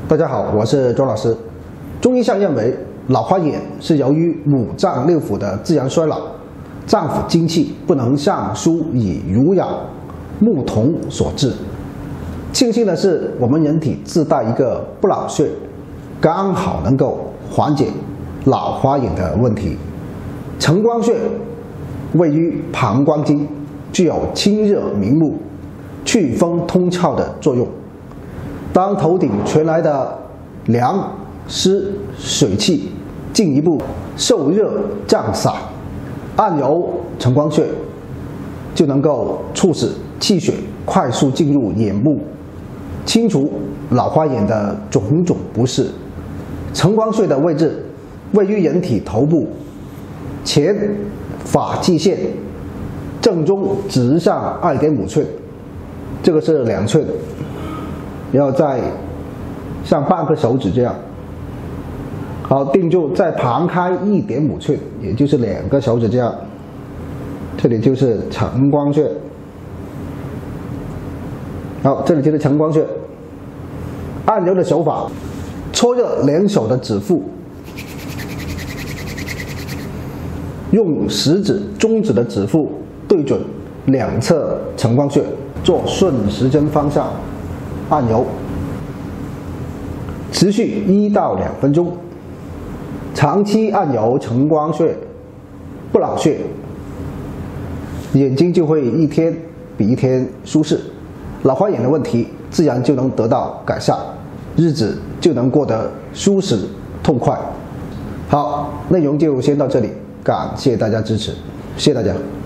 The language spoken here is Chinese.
大家好，我是周老师。中医上认为，老花眼是由于五脏六腑的自然衰老，脏腑精气不能上疏以濡养目瞳所致。庆幸的是，我们人体自带一个不老穴，刚好能够缓解老花眼的问题。承光穴位于膀胱经，具有清热明目、祛风通窍的作用。当头顶传来的凉、湿、水气进一步受热胀散，按揉承光穴就能够促使气血快速进入眼部，清除老花眼的种种不适。承光穴的位置位于人体头部前发际线正中直上2.5寸，这个是2寸。然后再像半个手指这样，好，定住，再旁开1.5寸，也就是2个手指这样，这里就是承光穴。好，这里就是承光穴。按揉的手法，搓热2手的指腹，用食指、中指的指腹对准两侧承光穴，做顺时针方向按揉，持续1到2分钟。长期按揉承光穴、不老穴，眼睛就会一天比一天舒适，老花眼的问题自然就能得到改善，日子就能过得舒适痛快。好，内容就先到这里，感谢大家支持，谢谢大家。